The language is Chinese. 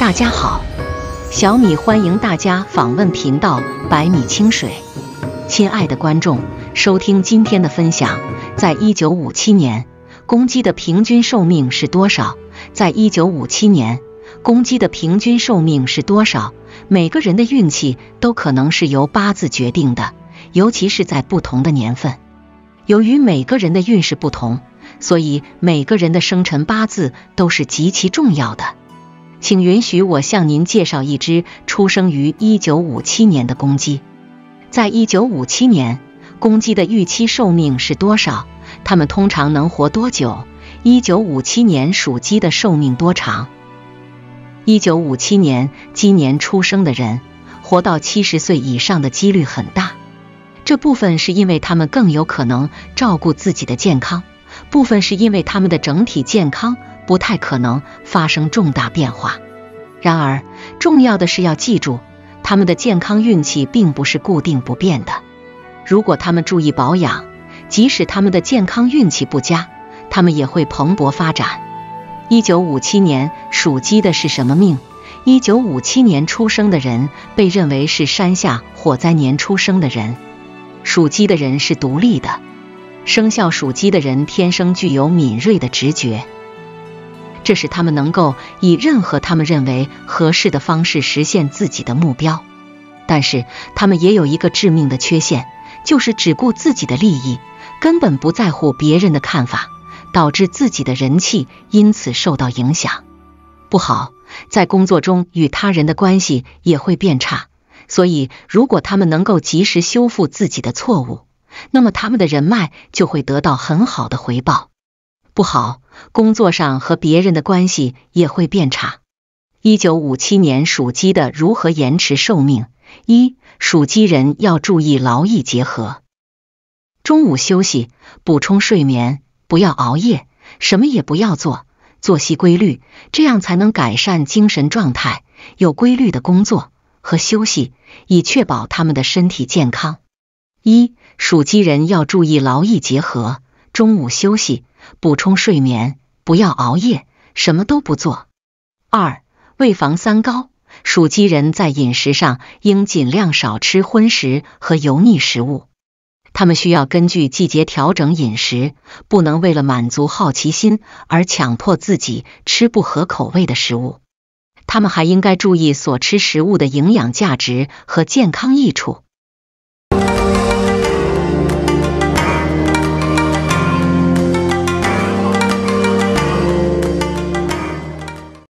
大家好，小米欢迎大家访问频道百米清水。亲爱的观众，收听今天的分享。在1957年，公鸡的平均寿命是多少？在1957年，公鸡的平均寿命是多少？每个人的运气都可能是由八字决定的，尤其是在不同的年份。由于每个人的运势不同，所以每个人的生辰八字都是极其重要的。请允许我向您介绍一只出生于1957年的公鸡。在1957年，公鸡的预期寿命是多少？它们通常能活多久？1957年属鸡的寿命多长？1957年鸡年出生的人，活到70岁以上的几率很大。这部分是因为他们更有可能照顾自己的健康，部分是因为他们的整体健康不太可能发生重大变化。然而，重要的是要记住，他们的健康运气并不是固定不变的。如果他们注意保养，即使他们的健康运气不佳，他们也会蓬勃发展。1957年属鸡的是什么命？1957年出生的人被认为是山下火灾年出生的人。属鸡的人是独立的，生肖属鸡的人天生具有敏锐的直觉，这使他们能够以任何他们认为合适的方式实现自己的目标。但是他们也有一个致命的缺陷，就是只顾自己的利益，根本不在乎别人的看法，导致自己的人气因此受到影响。不好，在工作中与他人的关系也会变差。所以如果他们能够及时修复自己的错误，那么他们的人脉就会得到很好的回报。不好，工作上和别人的关系也会变差。1957年属鸡的如何延迟寿命？1. 属鸡人要注意劳逸结合，中午休息，补充睡眠，不要熬夜，什么也不要做，作息规律，这样才能改善精神状态，有规律的工作和休息，以确保他们的身体健康。1. 属鸡人要注意劳逸结合，中午休息，补充睡眠，不要熬夜，什么都不做。2. 为防三高，属鸡人在饮食上应尽量少吃荤食和油腻食物。他们需要根据季节调整饮食，不能为了满足好奇心而强迫自己吃不合口味的食物。他们还应该注意所吃食物的营养价值和健康益处，